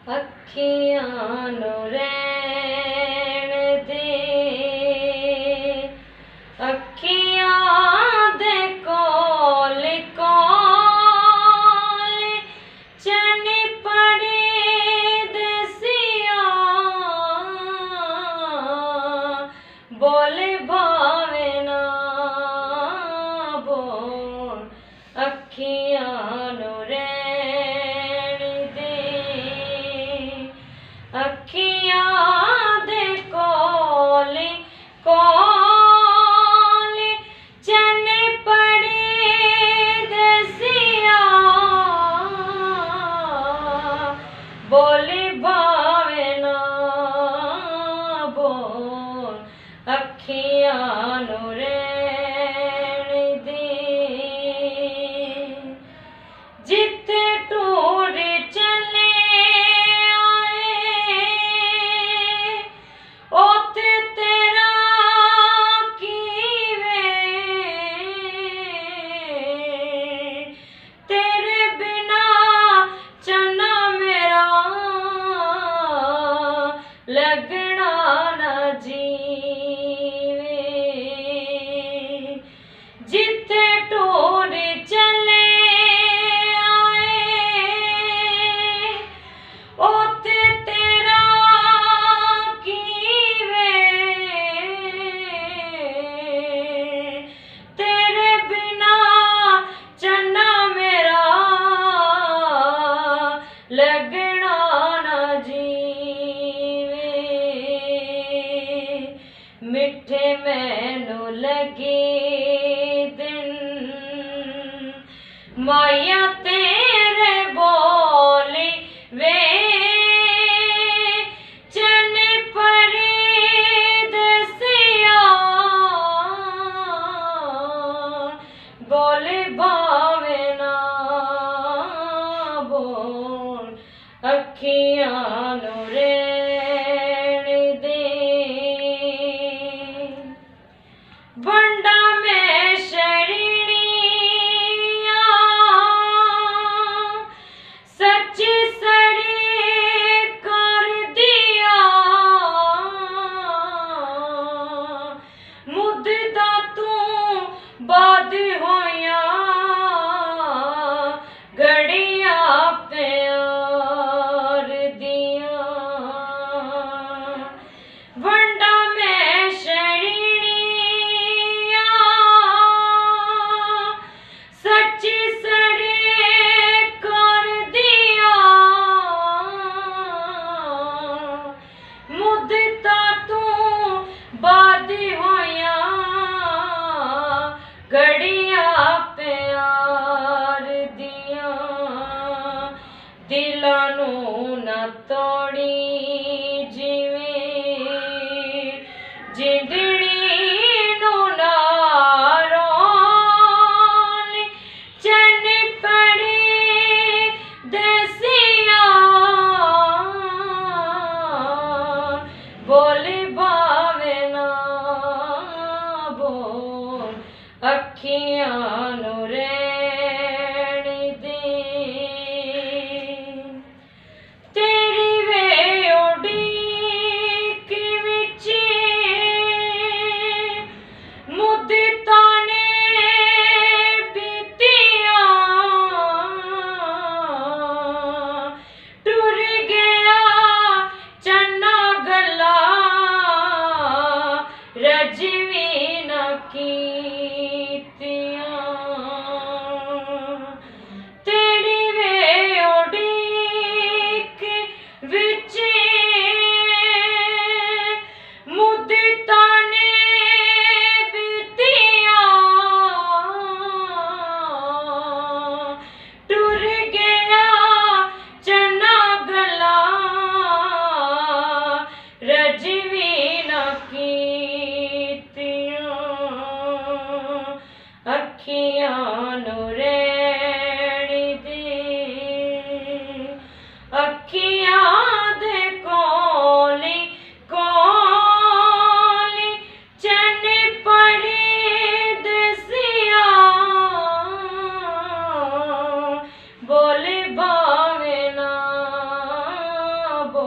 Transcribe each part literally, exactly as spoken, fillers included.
अखियां नू रहण दे, अखियां दे कोल कोल चन पड़े दसिया, बोल भावे ना बोल अखियां नू रहण दे, अखियां दे कोल कोल चन पड़े दसिया, बोल भावे ना बोल अखियां नू रहण दे। जिथे टूर चले आए ओथे तेरा कीवे, तेरे बिना चन्ना मेरा लगना ना जीवे। जिथे टूर चले ओते तेरा कीवे, तेरे बिना चन्ना मेरा लगना ना जीवे। मिठे मैनू लगे दिन माया तेरे बोली वे, चन पड़े दसिया, बोल भावे ना बोल अखियां नू रहण दे। बंडा में शरणिया सच्ची सड़ी कर दिया, मुद्दा तू बाद होया घड़िया प्यार दिया। वंडा में शरणिया सच्ची सड़ी कर दिया, मुद्दा तू बाद होया घड़िया प्यार दिया। दिलां नू ना तोड़ी जिवें जिंदड़ी नू ना रोल, चन पड़े दसिया, बोल भावे ना बोल अखियां नू रहण दे। तेरी वे उड़ी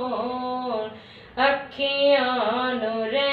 ਅੱਖੀਆਂ ਨੂੰ ਰਹਿਣ